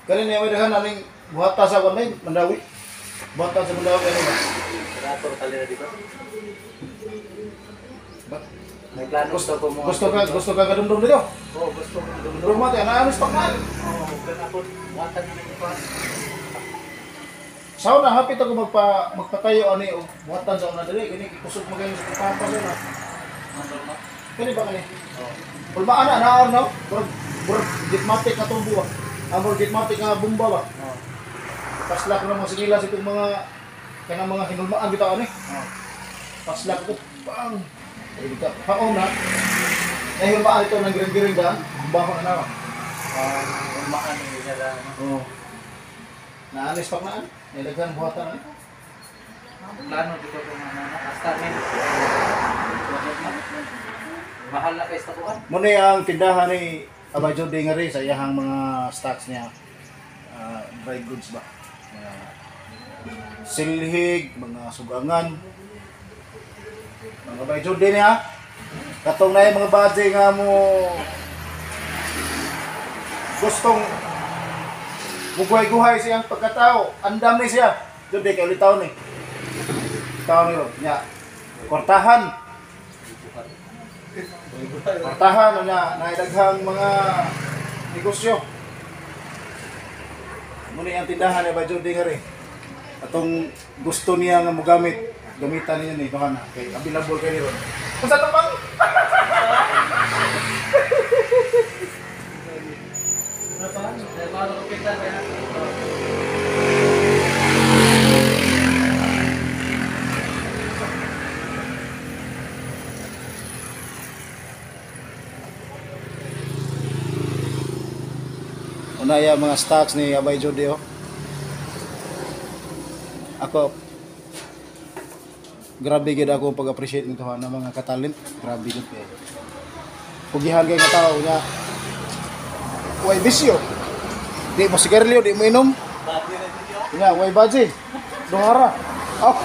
Kanina may dahan naning buhata sa kanay Mandawi. Buhata sa Mandawi kanina. Operator kali na dito. Ba? May plano Gusto ka kadumdum dito? Oo, gusto ko dumdum. Rumah tayo, naamis pa ka. Oo, ganapon. Watan na ito. Sao na hapit ako magpatayo ani og buhatan sa una dili kini ikusog mo kayo sa pampas na. Kani ba kani? Oo. Pulmaan na naon no? Bur gitmatik na tumbo. Amor gitmatik nga bomba ba? Oo. Paslak na mga sigilas itong mga kanang mga hinulmaan bitaw ani. Oo. Paslak ko bang. Ay bitaw. Paon na. Ay hulmaan ito ng giring-giring da. Baho na naman. Umaan ni nila. Oo. Naalis pa na. Nilagyan buhatan ani. Plano dito kung ano na astamin. Mahal na kay stakuan. Muna ang tindahan ni Abay Jody nga rin sa iyahang mga stocks niya. Dry goods ba? Silhig, mga sugangan. Mga Abay Jody niya. Katong na yung mga badge nga mo gustong mughay-guhay siyang pagkatao. Andam ni siya. Jody, kaya ulit taon eh. Taon niyo. Niya. Kortahan. Kortahan na naidaghang mga negosyo. Muna ang tindahan ni Abay Jody nga rin. Atong gusto niya nga mogamit, gamitan niya ni Dohana. Kay available kay niro. Kung sa tapang? Una yung mga stocks ni Abay Jody oh. Ako grabe gid ako pag-appreciate nito ha ng mga katalent. Grabe gid kay. Pugihan kay nga tao nya. Way bisyo. Di mo sigarilyo, di mo inom. Nya, way baji. Dungara. Oh.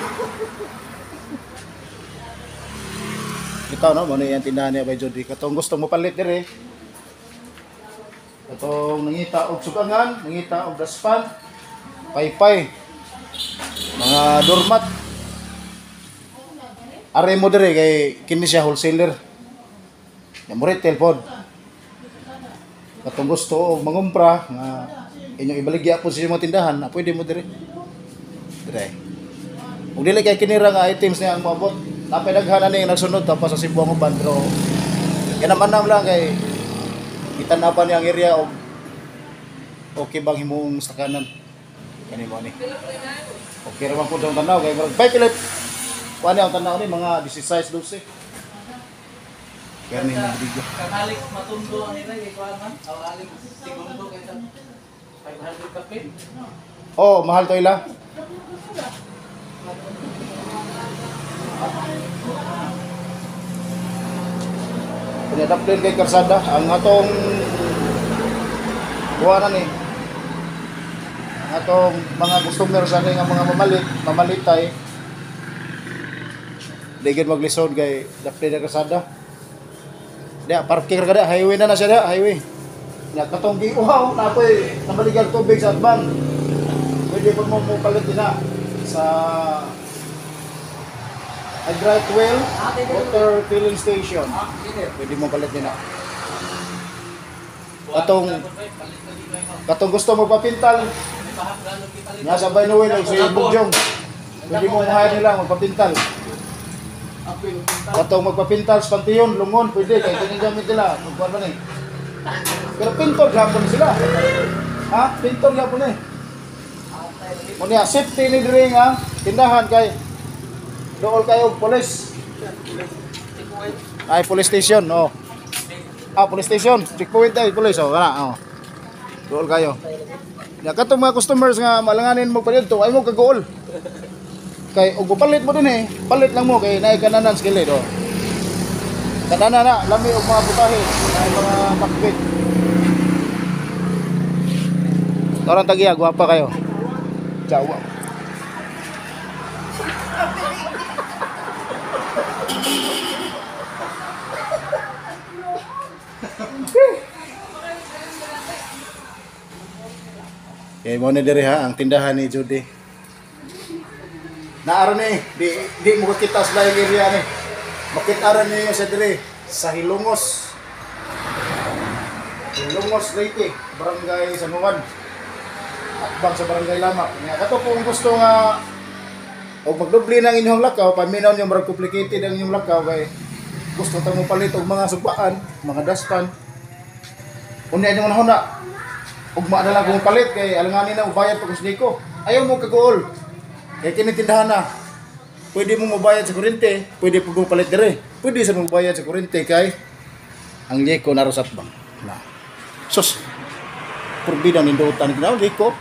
Ito no, muna yung tindahan ni Abay Jody. Katong gusto mo palit dire. Katong nangita og sugangan, nangita og daspan, paypay, mga doormat. Are mo dire kay kini siya wholesaler. Ya mo retail pod. Katong gusto og mangumpra nga inyong ibaligya po sa mga tindahan, na pwede mo dire. Dire. Ug dili kay kinira nga items niya ang moabot. Tapay daghan ani nagsunod tapos sa Cebu ang uban pero kinamanam lang kay kita pa niyang area o okay bang himong sakanan kani mo ni okay ra man pud ang tanaw kay murag bay pilit kuani ang tanaw ni mga 16 12 kani na bigo Kanalik matundo nila kay kuan man. Awalik segundo kay 500 kapit. oh mahal to ila pinadaplin kay karsada ang atong buwanan ni ang atong mga customer sa nga mga mamalitay di gid maglisod kay daplin kay karsada dia parking kada highway na siya dia highway nya katong giuhaw na apoy nabaligal tubig sa bang pwede po mo palit na sa hydrant well water filling station. Pwede mo palit din na. Katong gusto mo papintal. Nga sa Baynoel o si Bugjong. Pwede mo mahayad nila magpapintal. Katong magpapintal sa Panteon, Lungon, pwede. Kaya ginagamit nila. Magkuhan man eh. Pero pintor gapon sila. Ha? Pintor gapon eh. Muna, safety ni Dring ha. Tindahan kay dool kayo police. Ay police station, oh. Police station, checkpoint ay police oh, kana oh. Dool kayo. Ya katong mga customers nga malanganin mo pa dito, ay mo kagool. Kay og palit mo din eh. Palit lang mo kay naay kananan sa gilid oh. Kananan na lami og mga putahe, naay mga pakbit. Torang tagiya, guwapa kayo. Jawa. Kay mo na diri ha ang tindahan ni Judy. Naaro ni di mo kita sa lain area ni. Makita rin niyo sa diri sa Hilongos. Hilongos Leyte, Barangay San Juan. At bang sa Barangay Lama. Nga kato kung gusto nga o magdubli ng inyong lakaw, paminaw niyo marag complicated ang inyong lakaw kay gusto ta mo palit og mga sugbaan, mga daspan. Unya niyo na ugma na lang kung palit kay alanganin na ubayad pag ko. Ayaw mo kagool. Kay kini tindahan na. Pwede mo mabayad sa kuryente, pwede po palit dire. Pwede sa mabayad sa kuryente kay ang liko narusat bang. Na. Sus. Purbida nindutan kinaw liko.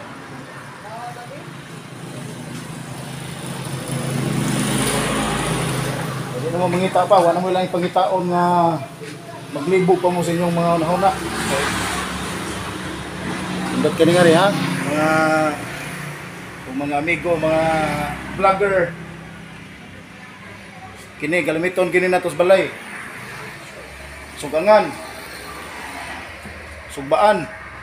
Pwede naman mangita pa, wala mo lang ipangitaon nga maglibog pa mo sa inyong mga unahuna. Okay. Indot ka nga rin ha, mga amigo, mga vlogger. Kini, galamiton kini natos balay. Sugangan. Sugbaan.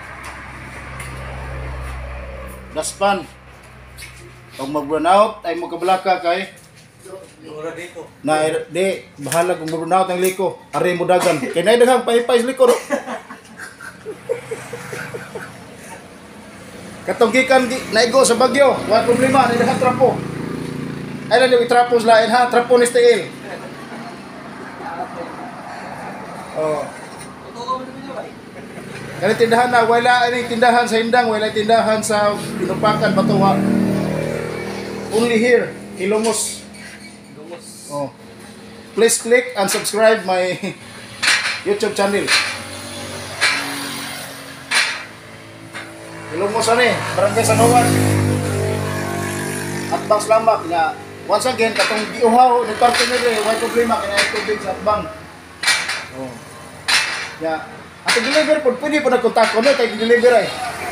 Daspan. Kung mag-run out, ay mo kabalaka kay Ora dito. na di bahala kung mag-run out ang liko. Ari mo dagan. Kay nay daghang paypay sa liko. Katong gikan naigo sa Bagyo, wala problema, ni daghang trapo. Ay lang yung trapo sa lain ha, trapo ni steel. Oh. Kani tindahan na, wala any tindahan sa Hindang, wala tindahan sa Pinupakan, Batuwa. Only here, Hilongos. Oh. Please click and subscribe my YouTube channel. Hilongos ani, Barangay San Juan. Atbang Slamak nga. Once again, katong giuhaw ni parte nila, wala problema kaya tubig sa atbang. Oh. Ya, ato deliver po, pwede po nagkontak ko no kay deliver ay.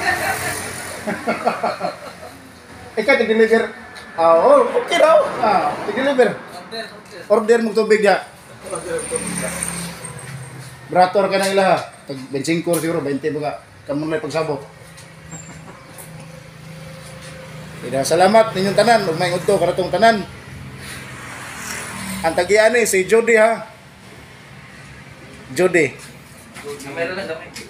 Ikaw deliver. Oh, okay raw. Deliver. Order mo tubig ya. Brator ka na ila. Tag 25 siguro, 20 baga. Kamon lang pagsabot. Salamat ninyong tanan, ug may udto karatong tanan. Ang tagian ni si Jody ha. Jody. Meron lang kami.